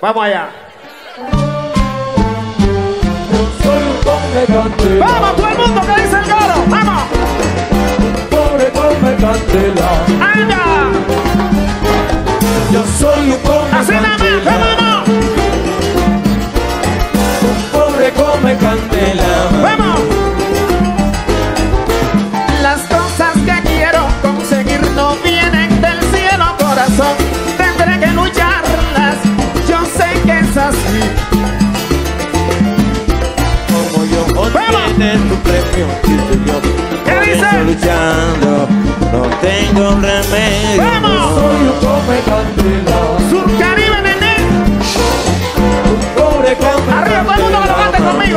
Vamos allá. Soy un come candela. Vamos, todo el mundo que dice el coro. Vamos. Pobre come candela. Anda. Yo soy un come Así nada más, candela. vámonos. Pobre come candela. Vamos. Las cosas que quiero conseguir no vienen del cielo, corazón. Tendré que lucharlas. Yo sé que es así. Como yo olvidé tu premio, ¿Qué por dice? eso luchando, no tengo remedio. ¡Vamos! Soy un come candela. Surcaribe, nene. Pobre come Arriba todo el mundo que lo cante conmigo.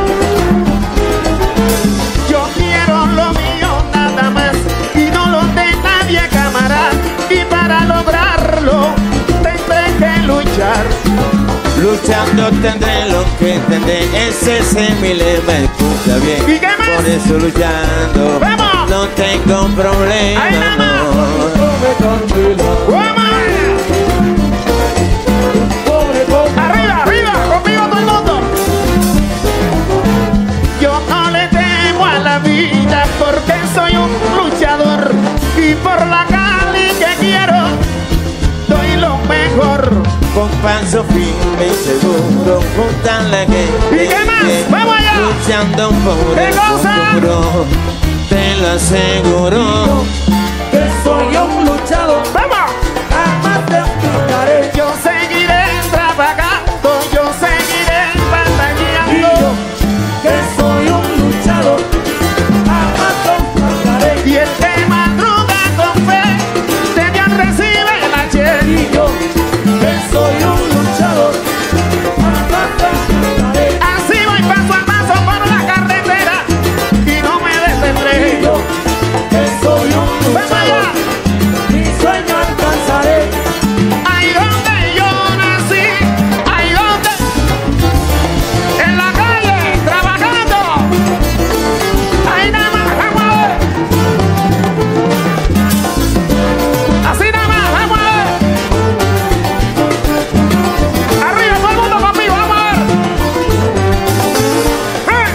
Yo quiero lo mío nada más y no lo de nadie, camarada. Y para lograrlo tendré que luchar. Luchando tendré lo que tendré. Ese es mi lema, escucha bien. ¿Y qué más? Por eso luchando, ¡Vamos! no tengo problema. ¡Ahí nada más! ¡Vamos! Arriba, arriba, conmigo todo el mundo. Yo no le temo a la vida porque soy un luchador y por la Cali que quiero doy lo mejor. Con paso firme y seguro, junto a la gente. ¿Y qué más? ¡Vamos allá! Luchando por ¿Qué el cosa? futuro, te lo aseguro. Que soy un luchador, ¡Vamos! jamás te olvidaré. Yo seguiré trabajando, yo seguiré batallando. Que soy un luchador, jamás te olvidaré. Y el que madruga con fe, de Dios recibe el ayer. Y yo, que soy un luchador, jamás te olvidaré. Así voy paso a paso por la carretera y no me detendré. Y yo, que soy un ¡Vamos allá! luchador, mi sueño alcanzaré. Ahí donde yo nací, ahí donde, en la calle, trabajando. Ahí nada más, vamos a ver. Así nada más, vamos a ver. Arriba, todo el mundo conmigo, vamos a ver.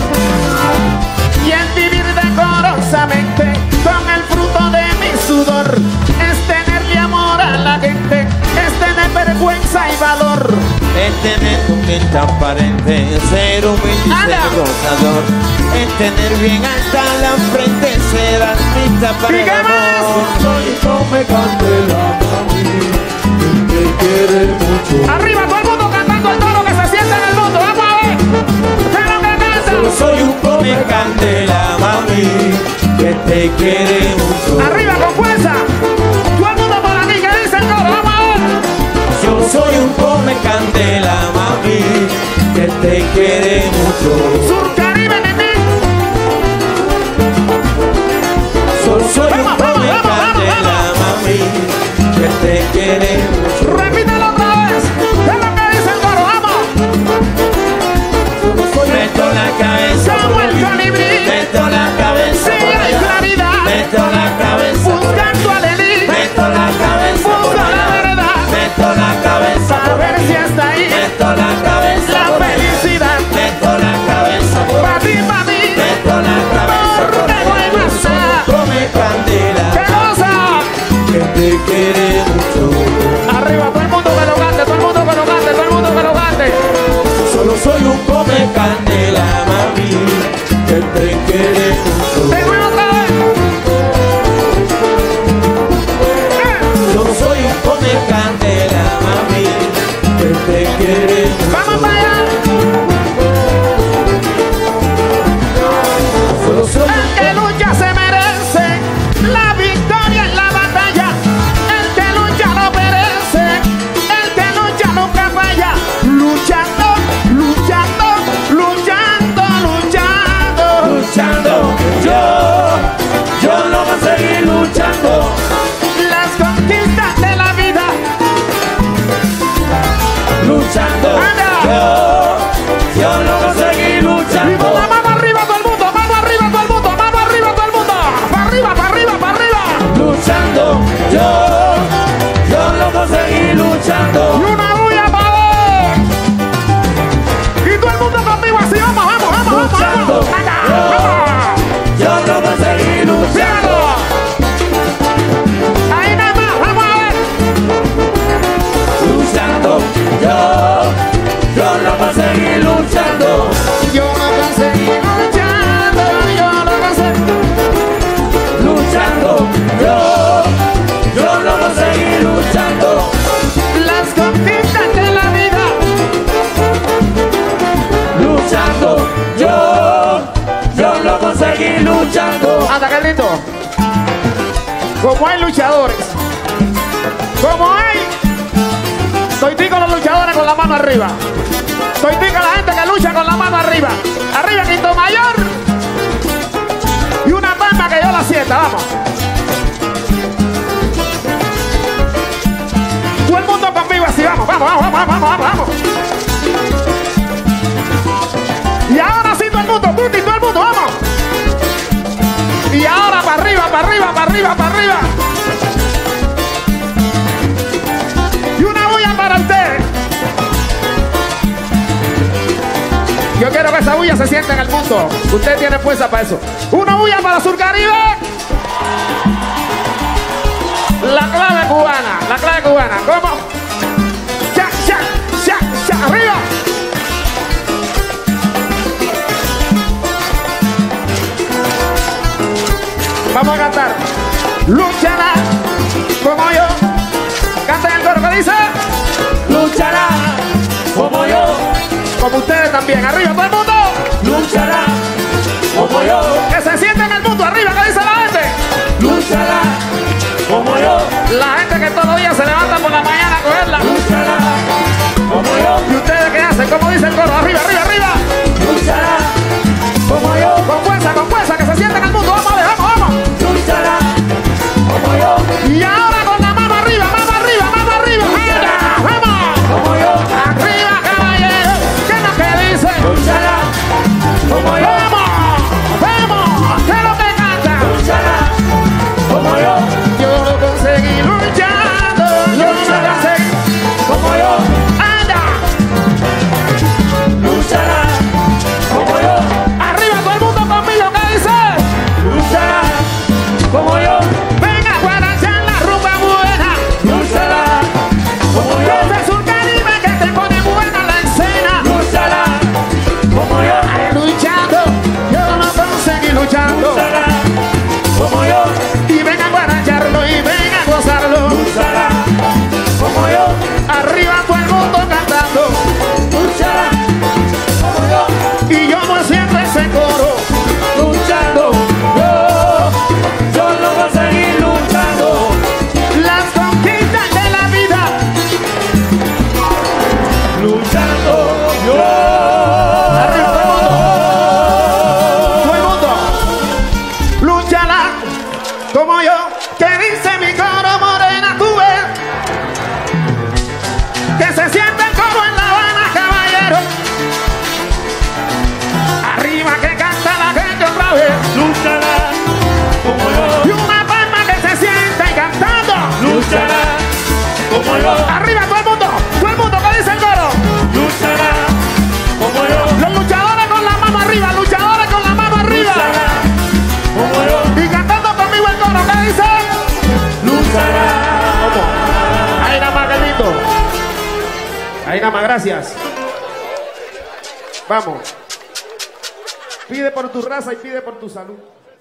Y el vivir decorosamente con el fruto de mi sudor es tenerle amor a la gente, es tener vergüenza y valor. Es tener un bien transparente, ser humilde y ¡Anda! ser gozador. Es tener bien alta la frente, ser artista para ¿Y el qué amor. más? Soy come candela, mami, te quiere mucho. Arriba, todo el mundo cantando el tono que se siente en el mundo, vamos a ver. ¿Qué es lo que canta? Soy un come candela, mami, que te quiere mucho. Arriba con fuerza. Todo el mundo por aquí que dice el coro, vamos a ver. Yo soy un come candela, mami, que te quiere mucho. Surcaribe, nene. Soy un Vamos, come vamos, vamos, candela, mami, que te quiere mucho. Repítelo otra vez. ¿Qué es lo que dice el coro? Vamos. Meto la cabeza Como por el allí. colibrí. Meto la cabeza Sí, por hay allá. claridad. Meto la cabeza por Buscando allí. al Elí. Meto la cabeza por Busco la allá. verdad. Meto la cabeza A por ver allí. si está ahí Meto la cabeza la por allí. felicidad. Meto la cabeza por Pa' allí. ti, pa' mí. Meto la cabeza por Porque no hay allí. más nada. Come candela, ¿Qué cosa? que te quiere mucho. Arriba, todo el mundo que lo cante, todo el mundo que lo cante, todo el mundo que lo cante. Solo soy un come candela, mami, que te quiere mucho. De nuevo otra vez. Yo soy un come candela, mami, que te quiere mucho. Vamos para allá. Solo soy El que lucha se merece la victoria en la batalla. El que lucha no perece. El que lucha nunca falla. Luchando, luchando, luchando, luchando. luchando. Yo no voy a seguir luchando. Las conquistas de la vida. Luchando. Anda. Yo no voy a seguir Y luchando. con la mano arriba todo el mundo, mano arriba todo el mundo, mano arriba todo el mundo. Para arriba, para arriba, para arriba. Luchando. Yo no voy a seguir luchando. Y una bulla para luchando. Yo lo conseguí luchando, yo lo conseguí. Luchando, yo lo conseguí luchando. Las conquistas de la vida. Luchando, yo lo conseguí luchando. Anda, Carlito. Como hay luchadores, como hay, estoy con los luchadores con la mano arriba. Estoy con la gente que lucha con la mano arriba. Arriba, Quinto Mayor. Y una palma que yo la sienta, vamos. Todo el mundo conmigo así, vamos, vamos. Y ahora sí todo el mundo, Tuti, todo el mundo, vamos. Y ahora para arriba. Y una bulla para usted. Yo quiero que esa bulla se sienta en el mundo. Usted tiene fuerza para eso. Una bulla para Surcaribe. La clave cubana. ¿Cómo? Ya, arriba. Vamos a cantar. Luchará como yo. Canta el coro que dice. Luchará como yo. Como ustedes también. Arriba todo el mundo. Luchará como yo. Que se sienta en el mundo. Arriba que dice la gente. Luchará como yo. La gente que todos los días se levanta por la mañana a cogerla. Luchará como yo. ¿Y ustedes qué hacen? ¿Cómo dice el coro? Arriba. Luchará como yo. Con fuerza, que se sienta en el mundo. Vamos. Luchará como yo. Y ahora con la mano arriba. Luchará ¡Vamos! como yo. Arriba, caballero. ¿Qué es lo que dice? Luchará como yo. ¡Vamos! ¿Qué es lo que canta? Luchará como yo. Yo lo conseguí luchando. Yo lo conseguí. Como yo. ¡Anda! Luchará como yo. Arriba todo el mundo conmigo. ¿Qué dice? Luchará como yo. Venga, guaranchan la rumba buena. Luchará como yo. Desde Surcaribe que te pone buena la escena. Luchará como yo. Luchando, yo lo conseguí luchando. Luchará como yo. Y venga a guarancharlo y venga a gozarlo. Luchará como yo. Arriba todo el mundo cantando. Luchará como yo. Y yo no siento ese coro. Luchando, yo lo conseguí luchando. Las conquistas de la vida. Luchando, Arriba todo el mundo. Luchará como yo. Que dice mi coro morena, tú ves. Que se sienten como en La Habana, caballero. Arriba que canta la gente otra vez. luchará como Y yo. una palma que se sienta y cantando. Luchará como yo. Arriba todo el mundo, ¿qué dice el coro? Luchará como yo. Los luchadores con la mano arriba, Luchará como yo. y cantando conmigo el coro, ¿qué dice? Luchará. Ahí nada más, Carlito. Ahí nada más, gracias. Vamos. Pide por tu raza y pide por tu salud.